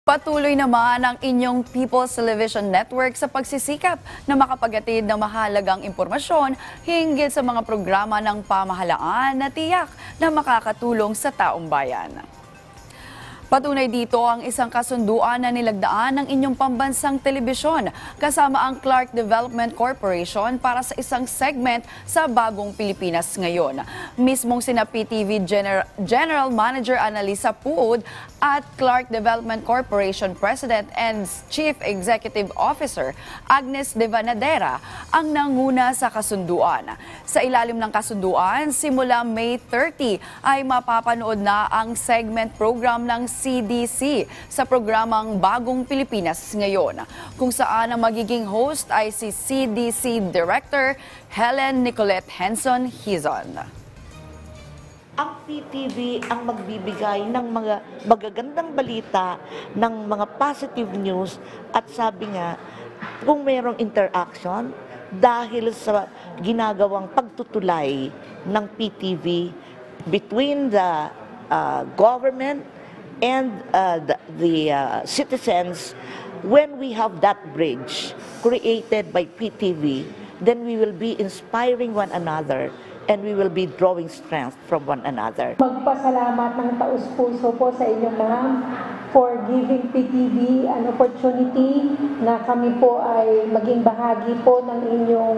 Patuloy naman ang inyong People's Television Network sa pagsisikap na makapagatid ng mahalagang impormasyon hinggil sa mga programa ng pamahalaan na tiyak na makakatulong sa taong bayan. Patunay dito ang isang kasunduan na nilagdaan ng inyong pambansang telebisyon kasama ang Clark Development Corporation para sa isang segment sa Bagong Pilipinas ngayon. Mismong sina PTV General Manager Annalisa Puod at Clark Development Corporation President and Chief Executive Officer Agnes De Vanadera ang nanguna sa kasunduan. Sa ilalim ng kasunduan, simula May 30 ay mapapanood na ang segment program ng CDC sa programang Bagong Pilipinas ngayon, kung saan ang magiging host ay si CDC Director Helen Nicolette Henson Hizon. Ang PTV ang magbibigay ng mga magagandang balita, ng mga positive news, at sabi nga, kung mayroong interaction dahil sa ginagawang pagtutulay ng PTV between the government and the citizens, when we have that bridge created by PTV, then we will be inspiring one another and we will be drawing strength from one another. Magpasalamat ng taus-puso po sa inyong ma'am for giving PTV an opportunity na kami po ay maging bahagi po ng inyong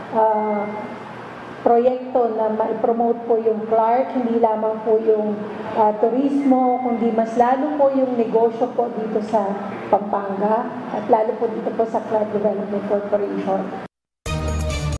proyekto na ma-promote po yung Clark, hindi lamang po yung turismo, kundi mas lalo po yung negosyo po dito sa Pampanga at lalo po dito po sa Clark Development Corporation.